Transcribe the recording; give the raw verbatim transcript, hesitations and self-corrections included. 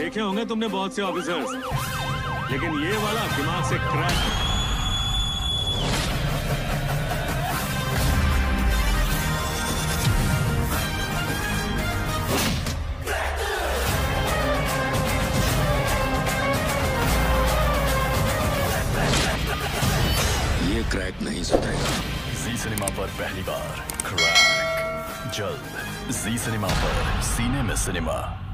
देखे होंगे तुमने बहुत से ऑफिसर्स, लेकिन ये वाला दिमाग से क्रैक है। ये क्रैक नहीं सुधरेगा। जी सिनेमा पर पहली बार क्रैक, जल्द जी सिनेमा पर। सीने में सिनेमा।